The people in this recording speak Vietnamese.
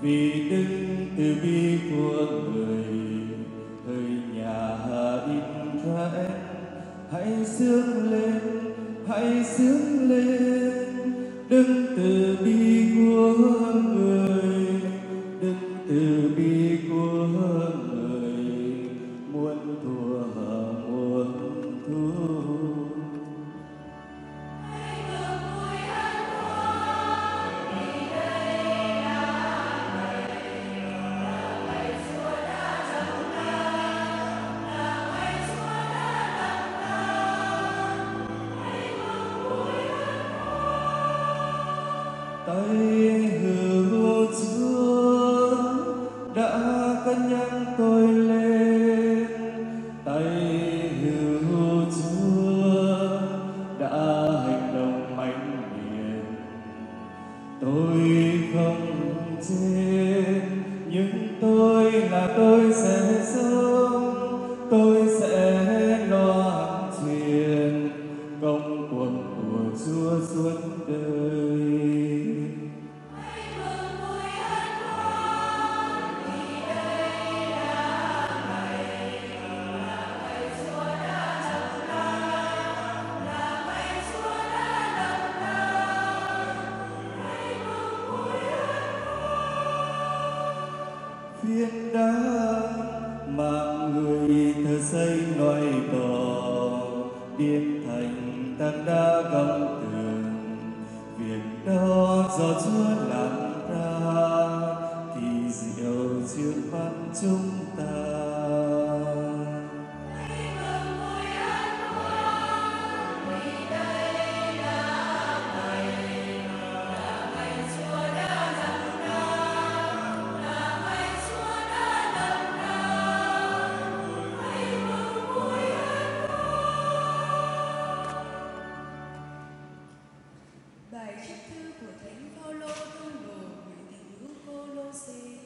vì đức từ bi của người hỡi nhà Israel, hãy xướng lên, hãy xướng lên. Đức từ bi của người, đức từ bi của người muôn thuở muôn thu. Tay hữu Chúa đã cất nhắc tôi lên, tay hữu Chúa đã hành động mãnh liệt. Tôi không chết, nhưng tôi sẽ sống, tôi sẽ loan truyền công cuộc của Chúa suốt đời. Phiến đá mà người thợ xây loại bỏ, biến thành tảng đá găm tường. Việc đó do Chúa làm ra thì diệu trước mắt chúng ta. Bài trích thư của Thánh Phaolô tông đồ gửi tín hữu Cô-lô-xê.